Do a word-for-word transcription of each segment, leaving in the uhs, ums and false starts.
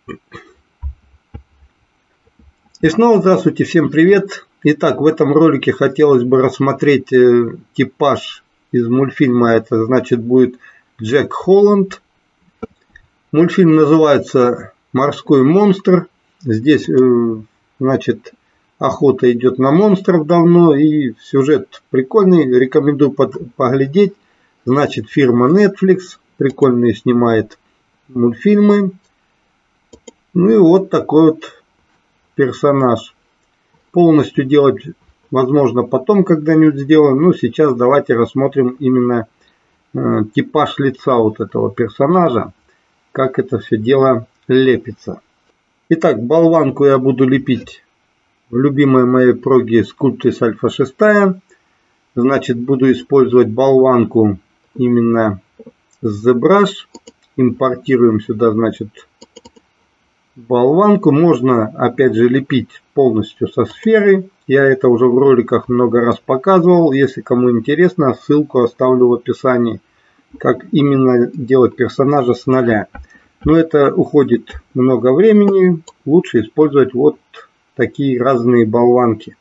И снова здравствуйте, всем привет. Итак, в этом ролике хотелось бы рассмотреть типаж из мультфильма. Это значит будет Джек Холланд. Мультфильм называется «Морской монстр». Здесь, значит, охота идет на монстров давно, и сюжет прикольный, рекомендую поглядеть. Значит, фирма Netflix прикольные снимает мультфильмы. Ну и вот такой вот персонаж. Полностью делать возможно потом когда-нибудь сделаем. Но сейчас давайте рассмотрим именно э, типаж лица вот этого персонажа. Как это все дело лепится. Итак, болванку я буду лепить в любимой моей проге Sculptris Alpha шесть. Значит, буду использовать болванку именно с ZBrush. Импортируем сюда, значит, болванку. Можно, опять же, лепить полностью со сферы. Я это уже в роликах много раз показывал. Если кому интересно, ссылку оставлю в описании, как именно делать персонажа с нуля. Но это уходит много времени. Лучше использовать вот такие разные болванки.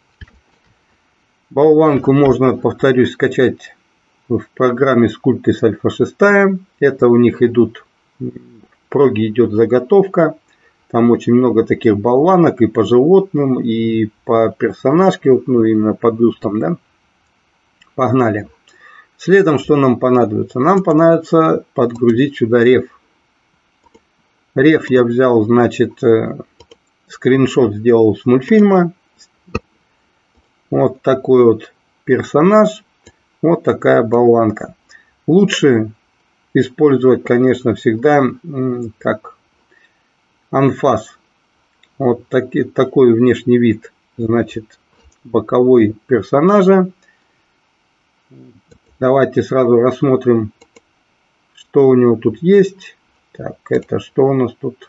Болванку можно, повторюсь, скачать в программе Sculptris Alpha шесть. Это у них идут, в проге идет заготовка. Там очень много таких болванок и по животным, и по персонажке, ну именно по бюстам, да. Погнали. Следом что нам понадобится? Нам понадобится подгрузить сюда реф. Реф я взял, значит, скриншот сделал с мультфильма. Вот такой вот персонаж. Вот такая болванка. Лучше использовать, конечно, всегда как анфас. Вот таки, такой внешний вид, значит, боковой персонажа. Давайте сразу рассмотрим, что у него тут есть. Так, это что у нас тут?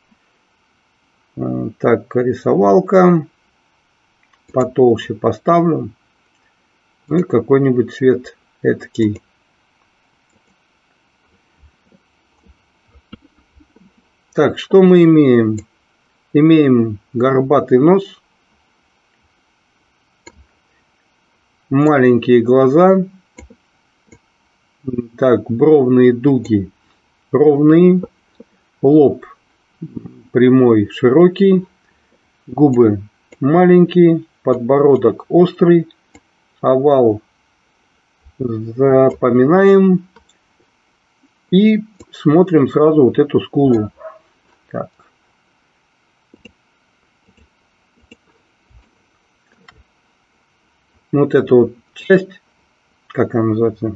Так, рисовалка. Потолще поставлю. Ну и какой-нибудь цвет этакий. Так, что мы имеем? Имеем горбатый нос. Маленькие глаза. Так, бровные дуги ровные. Лоб прямой, широкий. Губы маленькие. Подбородок острый. Овал запоминаем. И смотрим сразу вот эту скулу. Так. Вот эту вот часть, как она называется?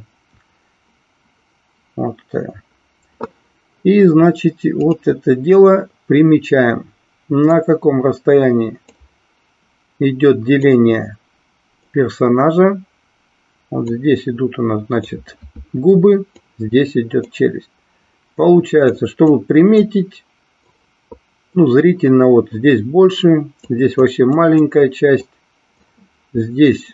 Вот это. И значит, вот это дело примечаем. На каком расстоянии идет деление персонажа. Вот здесь идут у нас, значит, губы, здесь идет челюсть. Получается, чтобы приметить, ну, зрительно, вот здесь больше, здесь вообще маленькая часть, здесь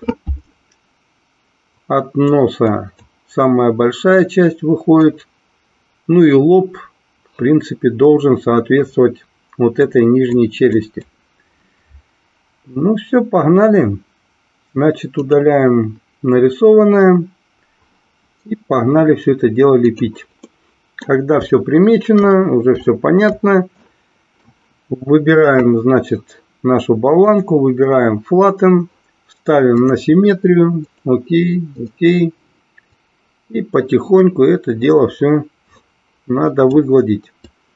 от носа самая большая часть выходит, ну и лоб, в принципе, должен соответствовать вот этой нижней челюсти. Ну все, погнали. Значит, удаляем нарисованное и погнали все это дело лепить. Когда все примечено, уже все понятно, выбираем, значит, нашу болванку, выбираем Flatten, ставим на симметрию, окей, окей, и потихоньку это дело все надо выгладить.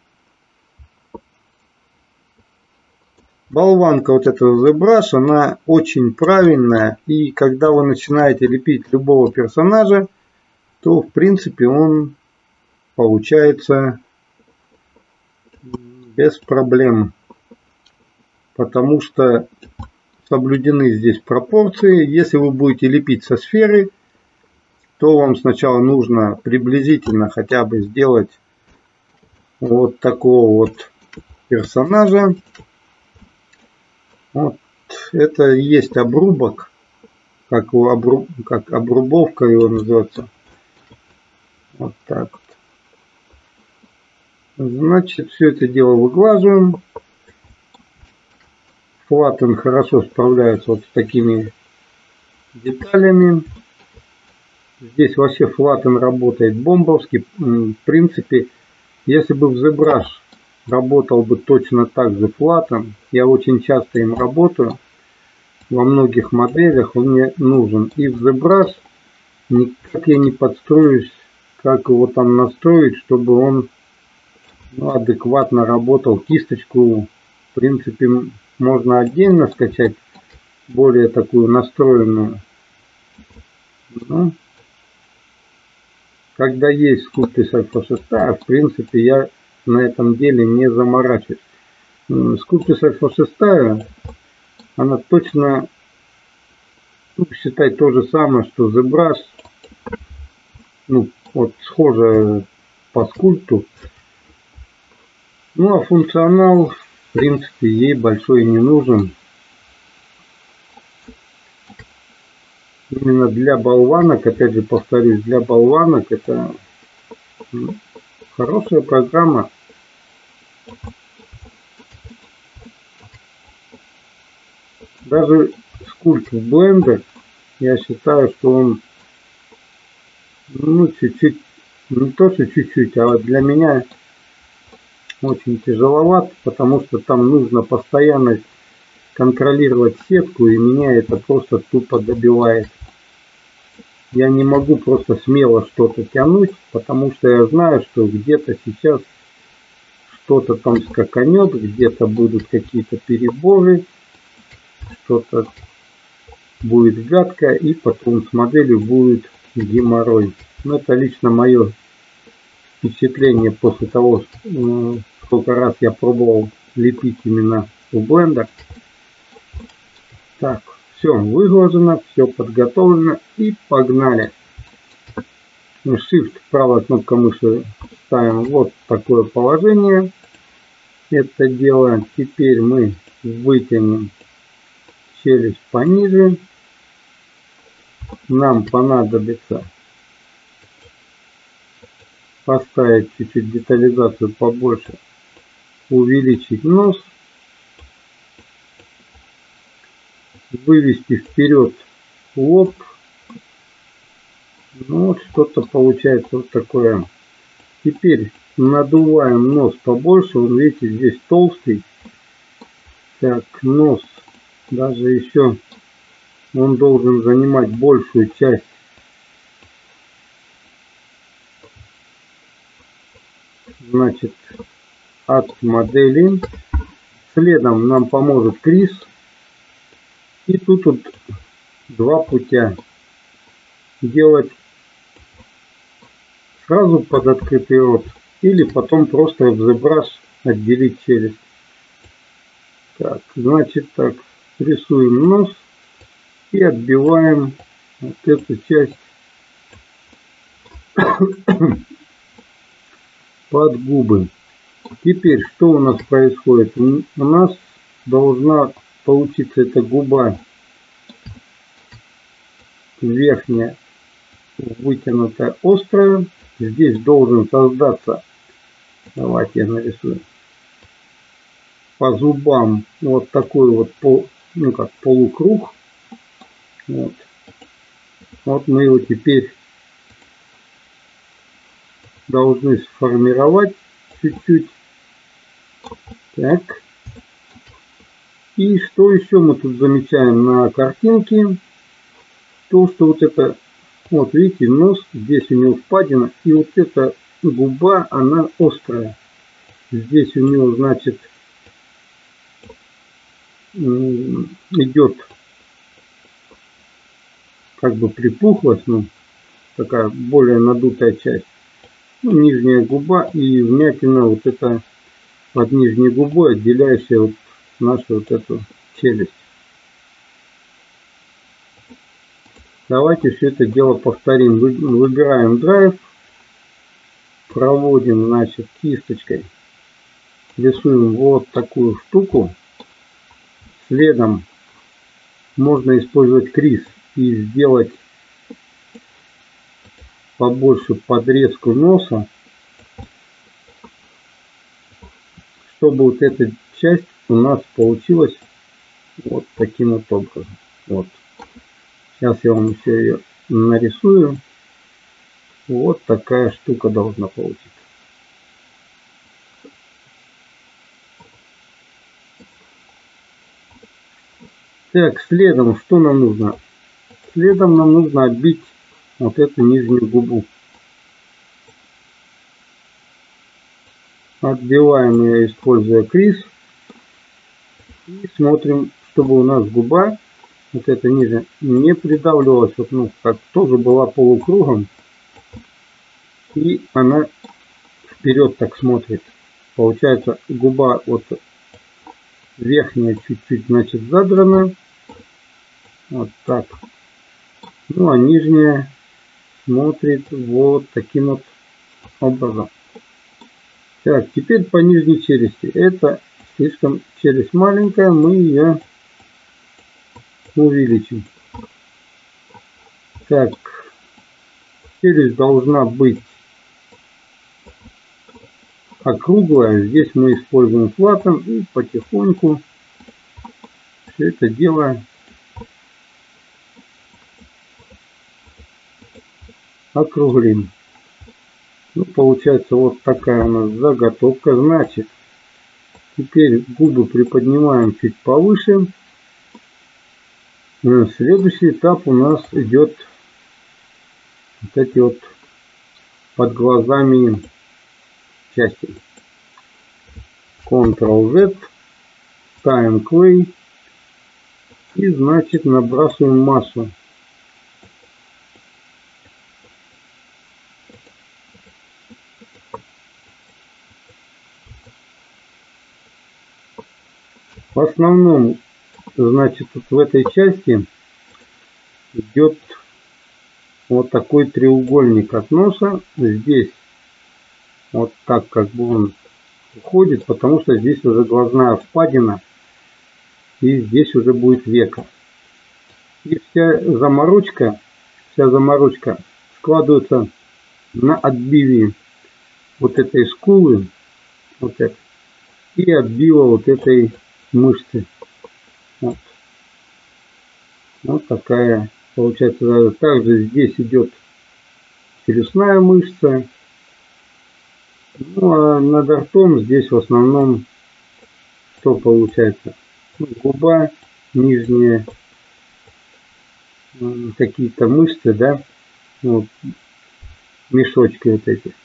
Болванка вот этого ZBrush, она очень правильная, и когда вы начинаете лепить любого персонажа, то в принципе он получается без проблем, потому что соблюдены здесь пропорции. Если вы будете лепить со сферы, то вам сначала нужно приблизительно хотя бы сделать вот такого вот персонажа. Вот это и есть обрубок, как, у обруб, как обрубовка его называется. Вот так вот. Значит, все это дело выглаживаем. Flatten хорошо справляется вот с такими деталями. Здесь вообще Flatten работает бомбовски. В принципе, если бы в ZBrush работал бы точно так же Flatten, я очень часто им работаю, во многих моделях он мне нужен. И в ZBrush никак я не подстроюсь, как его там настроить, чтобы он, ну, адекватно работал. Кисточку, в принципе, можно отдельно скачать, более такую настроенную. Ну, когда есть Sculptris Alpha шесть, в принципе, я на этом деле не заморачиваюсь. Sculptris Alpha шесть, она точно, ну, считай то же самое, что ZBrush. Ну, вот схожая по скульпту. Ну, а функционал, в принципе, ей большой не нужен. Именно для болванок, опять же повторюсь, для болванок это, ну, хорошая программа. Даже скульпт в Blender, я считаю, что он, ну, чуть-чуть, не то что чуть-чуть, а для меня очень тяжеловат, потому что там нужно постоянно контролировать сетку, и меня это просто тупо добивает. Я не могу просто смело что-то тянуть, потому что я знаю, что где-то сейчас что-то там скаканет, где-то будут какие-то переборы, что-то будет гадко, и потом с моделью будет геморрой. Но это лично мое впечатление после того, сколько раз я пробовал лепить именно в Blender. Так, все выглажено, все подготовлено, и погнали. Shift, правая кнопка мыши, ставим вот такое положение. Это дело. Теперь мы вытянем челюсть пониже. Нам понадобится поставить чуть-чуть детализацию побольше, увеличить нос, вывести вперед лоб. Ну, вот что-то получается вот такое. Теперь надуваем нос побольше. Он, видите, здесь толстый. Так, нос даже еще он должен занимать большую часть. Значит, от модели. Следом нам поможет Крис. И тут вот два путя. Делать сразу под открытый рот, или потом просто в ZBrush отделить челюсть. Так, значит так, рисуем нос и отбиваем вот эту часть под губы. Теперь что у нас происходит? У нас должна получиться эта губа верхняя, вытянутая, острая. Здесь должен создаться, давайте я нарисую, по зубам вот такой вот пол, ну как полукруг. Вот. Вот мы его теперь должны сформировать чуть-чуть. Так. И что еще мы тут замечаем на картинке? То, что вот это, вот видите, нос, здесь у него впадина, и вот эта губа, она острая. Здесь у него, значит, идет как бы припухлость, ну, такая более надутая часть. Ну, нижняя губа и вмятина вот это под нижней губой, отделяющая вот нашу вот эту челюсть. Давайте все это дело повторим. Выбираем драйв, проводим, значит, кисточкой, рисуем вот такую штуку. Следом можно использовать Крис и сделать побольше подрезку носа. чтобы вот эта часть у нас получилась вот таким вот образом. Вот. Сейчас я вам еще ее нарисую. Вот такая штука должна получиться. Так, следом что нам нужно? Следом нам нужно отбить вот эту нижнюю губу. Отбиваем ее, используя крис. И смотрим, чтобы у нас губа, вот эта нижняя, не придавливалась, вот, ну, как тоже была полукругом. И она вперед так смотрит. Получается, губа вот верхняя чуть-чуть, значит, задрана. Вот так. Ну, а нижняя смотрит вот таким вот образом. Так, теперь по нижней челюсти. Это слишком челюсть маленькая, мы ее увеличим. Так, челюсть должна быть округлая. Здесь мы используем флатом и потихоньку все это дело округлим. Ну, получается вот такая у нас заготовка. Значит, теперь губы приподнимаем чуть повыше. Следующий этап у нас идет вот эти вот под глазами части. контрол-зет, ставим клей и, значит, набрасываем массу. В основном, значит, вот в этой части идет вот такой треугольник от носа. Здесь вот так как бы он уходит, потому что здесь уже глазная впадина и здесь уже будет века. И вся заморочка, вся заморочка складывается на отбиве вот этой скулы, вот это, и отбива вот этой мышцы. Вот, вот такая получается. Также здесь идет челюстная мышца. Ну а над ртом здесь в основном что получается? Ну, губа нижняя, какие-то мышцы, да, вот, мешочки вот эти.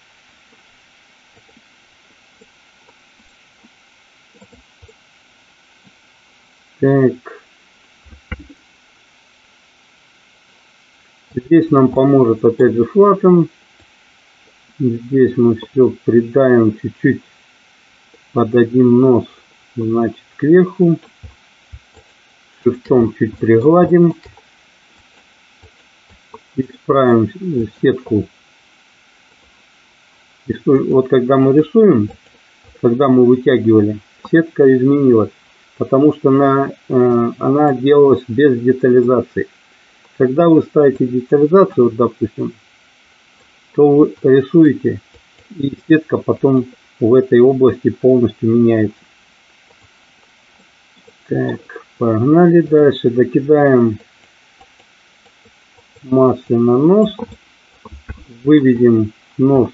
Так. Здесь нам поможет опять же флатом. Здесь мы все придаем чуть-чуть, подадим нос, значит, кверху. Шрифтом чуть пригладим. Исправим сетку. Вот когда мы рисуем, когда мы вытягивали, сетка изменилась, потому что она, она делалась без детализации. Когда вы ставите детализацию, вот, допустим, то вы рисуете, и сетка потом в этой области полностью меняется. Так, погнали дальше. Докидаем массы на нос. Выведем нос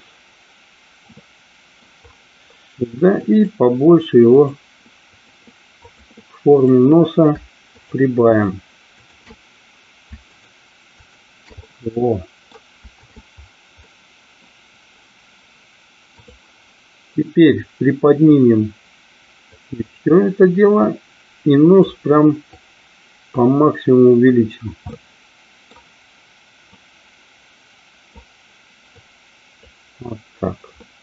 сюда и побольше его в форме носа прибавим. Во. Теперь приподнимем все это дело и нос прям по максимуму увеличим. Вот так.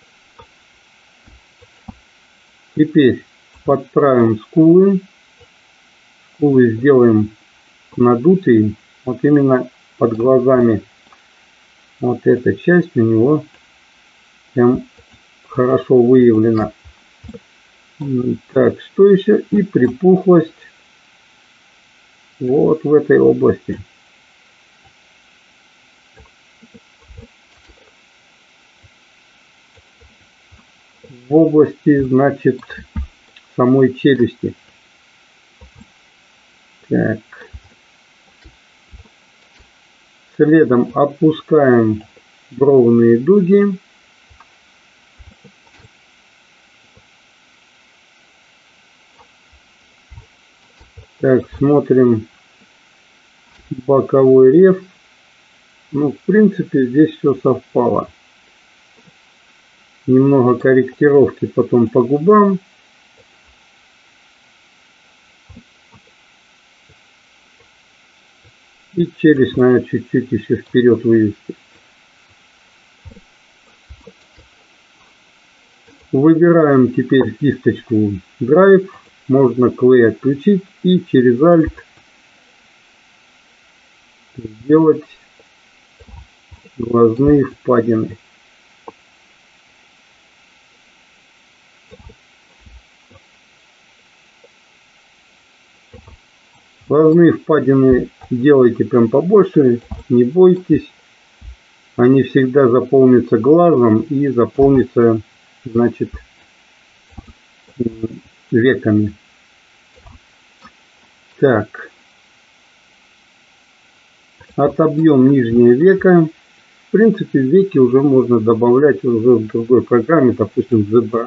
Теперь подправим скулы. Скулы сделаем надутые. Вот именно под глазами. Вот эта часть у него прям хорошо выявлена. Так, что еще? И припухлость вот в этой области. В области, значит, самой челюсти. Так. Следом опускаем бровные дуги. Так, смотрим боковой реф. Ну, в принципе, здесь все совпало. Немного корректировки потом по губам. И челюсть надо чуть-чуть еще вперед вывести. Выбираем теперь кисточку Drive. Можно клей отключить и через Alt сделать глазные впадины. Глазные впадины делайте прям побольше, не бойтесь. Они всегда заполнятся глазом и заполнятся, значит, веками. Так. Отобьем нижнее веко. В принципе, веки уже можно добавлять уже в другой программе, допустим, в ZBrush.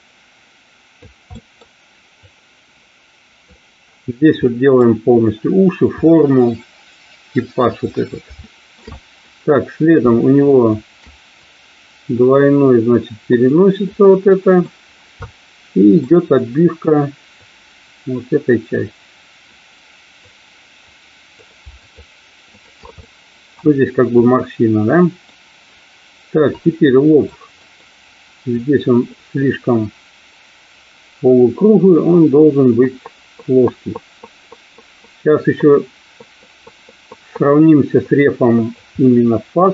Здесь вот делаем полностью уши, форму, типаж вот этот. Так, следом у него двойной, значит, переносится вот это. И идет отбивка вот этой части. Вот здесь как бы морщина, да? Так, теперь лоб. Здесь он слишком полукруглый, он должен быть плоский. Сейчас еще сравнимся с рефом именно фас.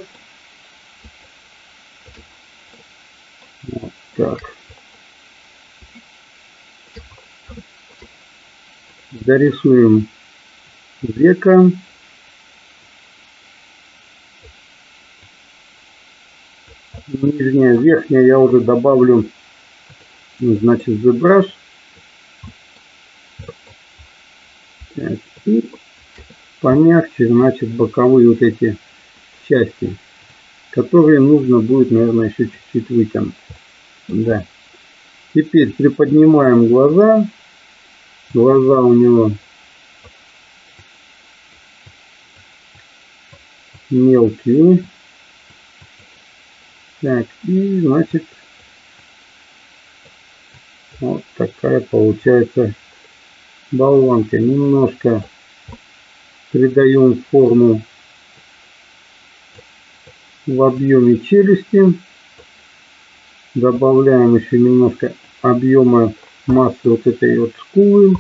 Вот так. Дорисуем веко. Нижняя, верхняя я уже добавлю, значит, ZBrush. Так, и помягче, значит, боковые вот эти части, которые нужно будет, наверное, еще чуть-чуть вытянуть. Да. Теперь приподнимаем глаза. Глаза у него мелкие. Так, и, значит, вот такая получается болванка. Немножко придаем форму в объеме челюсти. Добавляем еще немножко объема массы вот этой вот скулы.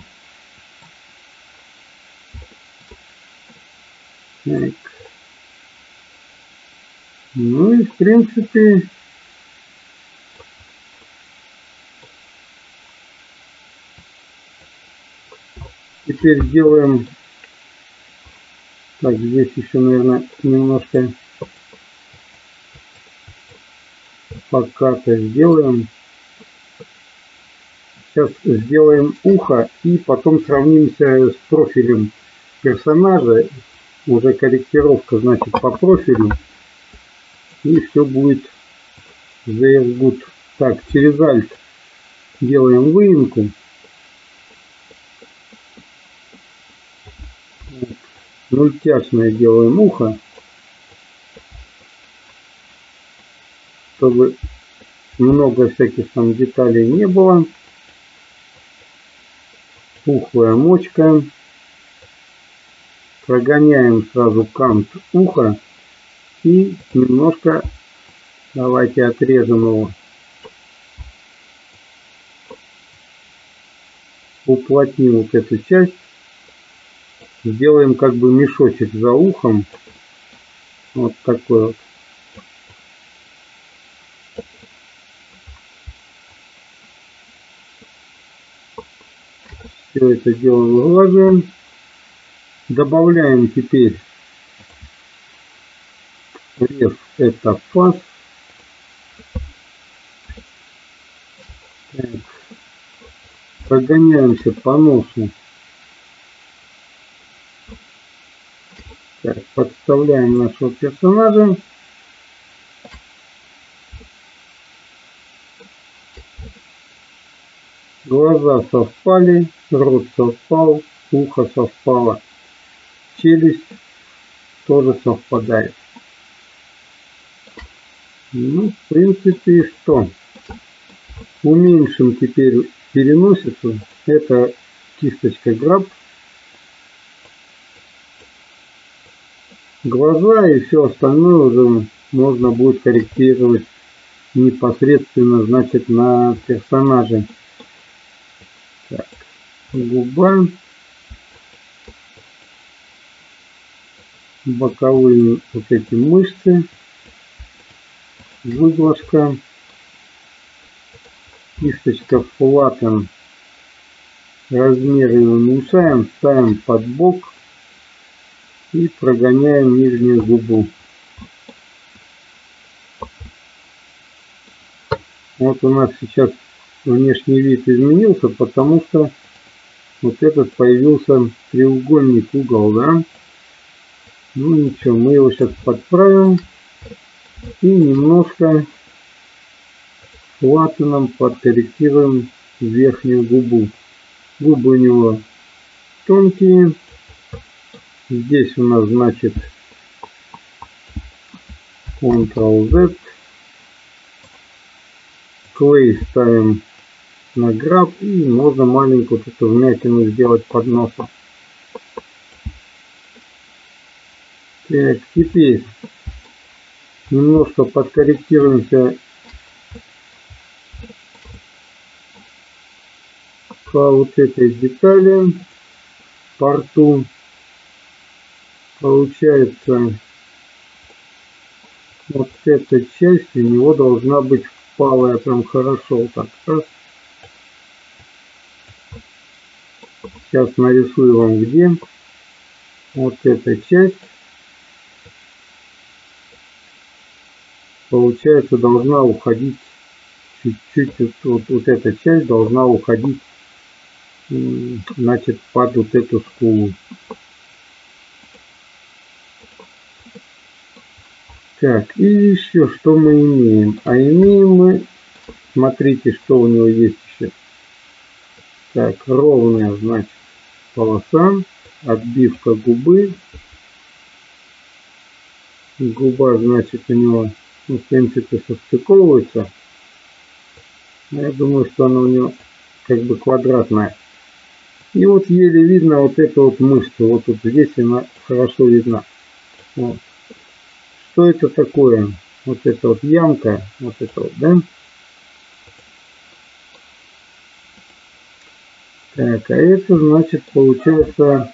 Так. Ну и в принципе теперь делаем, так, здесь еще, наверное, немножко поката сделаем. Сейчас сделаем ухо и потом сравнимся с профилем персонажа. Уже корректировка, значит, по профилю. И все будет very good. Так, через Alt делаем выемку. Мультяшное делаем ухо, чтобы много всяких там деталей не было. Пухлая мочка. Прогоняем сразу кант уха и немножко давайте отрежем его. Уплотним вот эту часть. Сделаем как бы мешочек за ухом. Вот такой вот. Все это дело выглаживаем. Добавляем теперь реф, это фас. Так. Прогоняемся по носу. Так, подставляем нашего персонажа. Глаза совпали, рот совпал, ухо совпало, челюсть тоже совпадает. Ну, в принципе, что? Уменьшим теперь переносицу. Это кисточка Grab. Глаза и все остальное уже можно будет корректировать непосредственно, значит, на персонаже. Так, губа, боковые вот эти мышцы, выглажка, кисточка Flatten, размеры уменьшаем, ставим под бок и прогоняем нижнюю губу. Вот у нас сейчас внешний вид изменился, потому что вот этот появился треугольник, угол, да? Ну ничего, мы его сейчас подправим и немножко флаттеном подкорректируем верхнюю губу. Губы у него тонкие. Здесь у нас, значит, контрол-зет. Клей ставим на Grab и можно маленькую вот эту вмятину сделать под носом. Так, теперь немножко подкорректируемся по вот этой детали, по рту. Получается, вот эта часть у него должна быть впалая прям хорошо. Так, раз. Сейчас нарисую вам где. Вот эта часть. Получается, должна уходить чуть-чуть. Вот, вот эта часть должна уходить, значит, под вот эту скулу. Так, и еще что мы имеем? А имеем мы, смотрите, что у него есть еще. Так, ровная, значит, полоса, отбивка губы. Губа, значит, у него, ну, в принципе, состыковывается. Я думаю, что она у него как бы квадратная. И вот еле видно вот эту вот мышцу. Вот тут здесь она хорошо видна. Вот. Что это такое? Вот эта вот ямка, вот это вот, да? Так, а это, значит, получается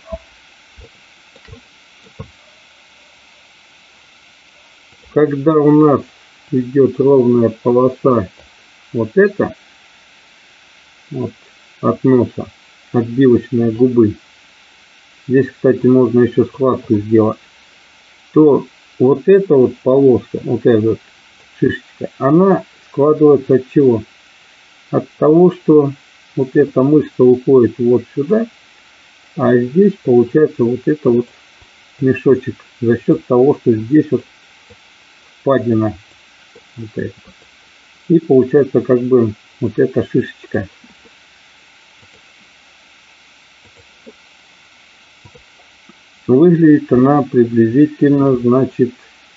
когда у нас идет ровная полоса, вот это, вот, от носа, отбивочная губы. Здесь, кстати, можно еще складку сделать. То вот эта вот полоска, вот эта вот шишечка, она складывается от чего? От того, что вот эта мышца уходит вот сюда, а здесь получается вот это вот мешочек за счет того, что здесь вот впадина. Вот это. И получается как бы вот эта шишечка. Выглядит она приблизительно, значит,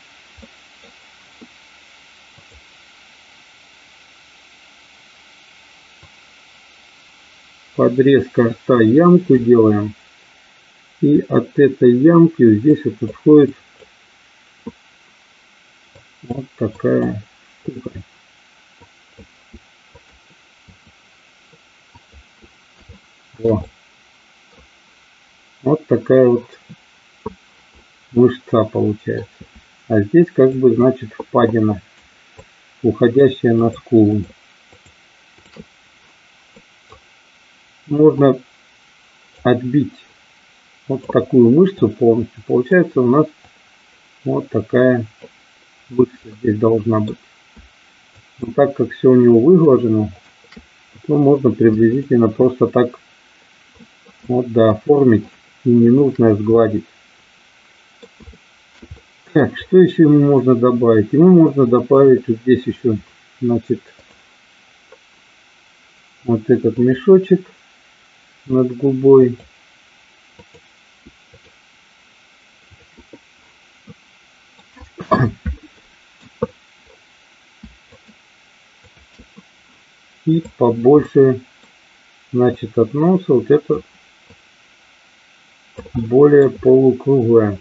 подрезка рта, ямку делаем. И от этой ямки здесь вот отходит вот такая штука. Во. Вот такая вот мышца получается. А здесь как бы, значит, впадина, уходящая на скулу. Можно отбить вот такую мышцу полностью. Получается у нас вот такая мышца здесь должна быть. Но так как все у него выглажено, то можно приблизительно просто так вот, да, оформить и не нужно сгладить. Так, что еще ему можно добавить? Ему можно добавить вот здесь еще, значит, вот этот мешочек над губой. И побольше, значит, от носа вот это более полукруглое.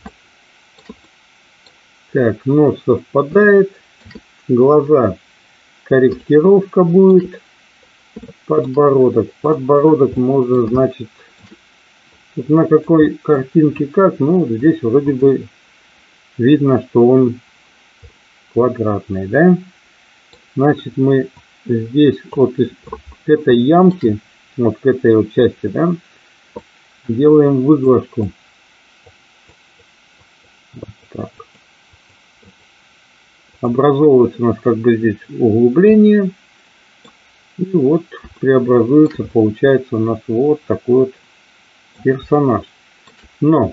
Так, нос совпадает, глаза, корректировка будет, подбородок. Подбородок можно, значит, вот на какой картинке как, ну вот здесь вроде бы видно, что он квадратный, да? Значит, мы здесь вот из к этой ямке, вот к этой вот части, да, делаем выглажку. Вот так. Образовывается у нас как бы здесь углубление. И вот преобразуется, получается у нас вот такой вот персонаж. Но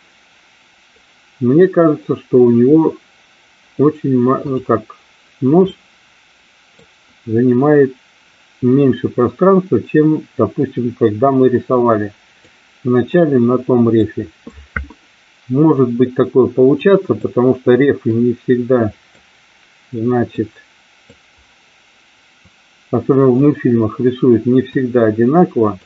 мне кажется, что у него очень, ну как, нос занимает меньше пространства, чем, допустим, когда мы рисовали вначале на том рефе. Может быть такое получаться, потому что рефы не всегда, значит, особенно в мультфильмах рисуют не всегда одинаково.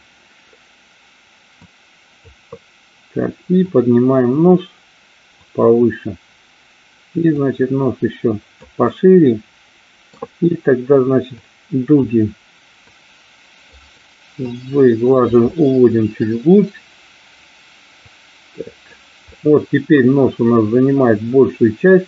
Так, и поднимаем нос повыше. И, значит, нос еще пошире. И тогда, значит, дуги выглаживаем, уводим чуть вглубь. Так. Вот теперь нос у нас занимает большую часть.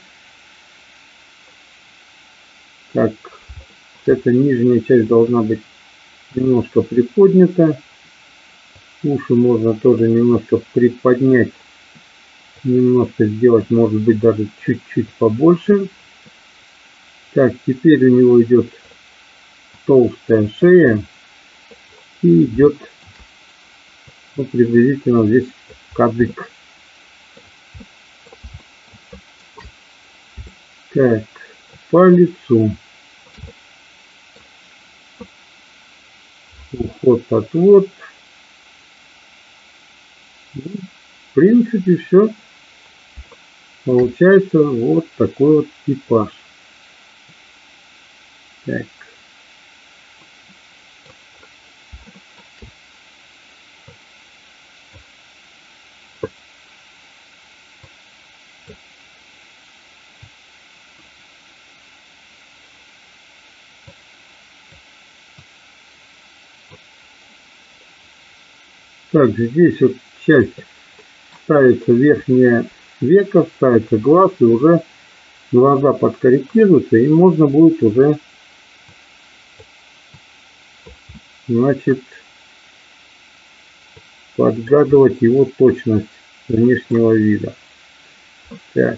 Так, эта нижняя часть должна быть немножко приподнята. Уши можно тоже немножко приподнять. Немножко сделать, может быть, даже чуть-чуть побольше. Так, теперь у него идет толстая шея. И идет, ну, приблизительно здесь кадык. Так, по лицу. Уход-отвод. В принципе, все. Получается вот такой вот типаж. Так. Так, здесь вот часть ставится верхняя века, ставится глаз, и уже глаза подкорректируются, и можно будет уже, значит, подгадывать его точность внешнего вида. Так.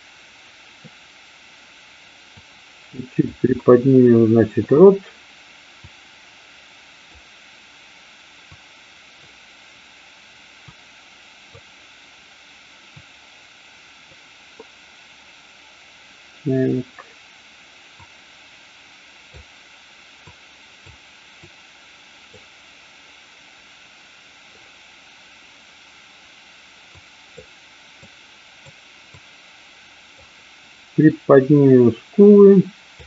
Чуть приподнимем, значит, рот. Так. Приподнимем скулы.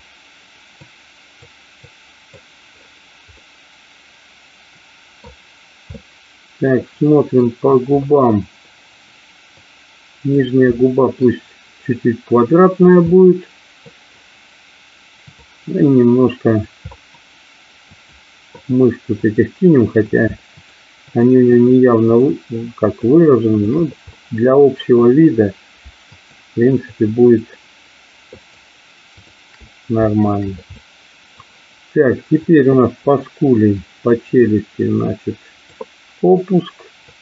Так, смотрим по губам. Нижняя губа пусть чуть-чуть квадратная будет. И немножко мышц вот этих кинем, хотя они у нее не явно как выражены, но для общего вида, в принципе, будет нормально. Так, теперь у нас по скуле, по челюсти, значит, опуск.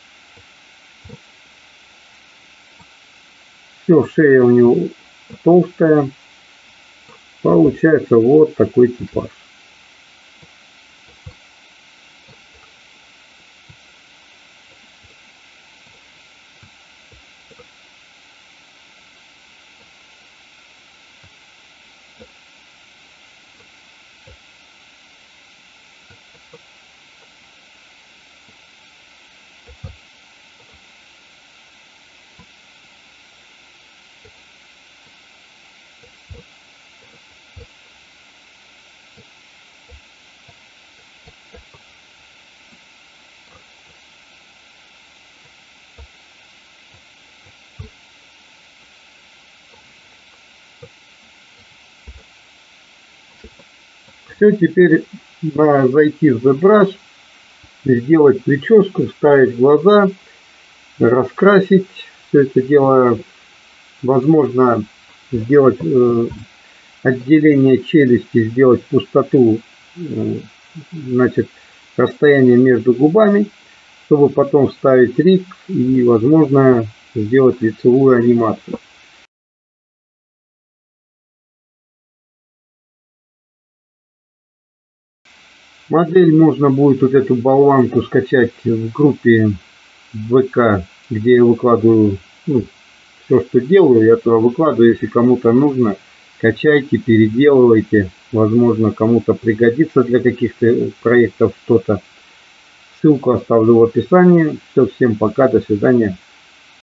Все, шея у него толстая. Получается вот такой типаж. Все, теперь надо зайти в ZBrush, сделать прическу, вставить глаза, раскрасить. Все это дело возможно сделать э, отделение челюсти, сделать пустоту, э, значит, расстояние между губами, чтобы потом вставить рик и, возможно, сделать лицевую анимацию. Модель можно будет вот эту болванку скачать в группе ВК, где я выкладываю, ну, все, что делаю, я туда выкладываю. Если кому-то нужно, качайте, переделывайте. Возможно, кому-то пригодится для каких-то проектов что-то. Ссылку оставлю в описании. Все, всем пока, до свидания.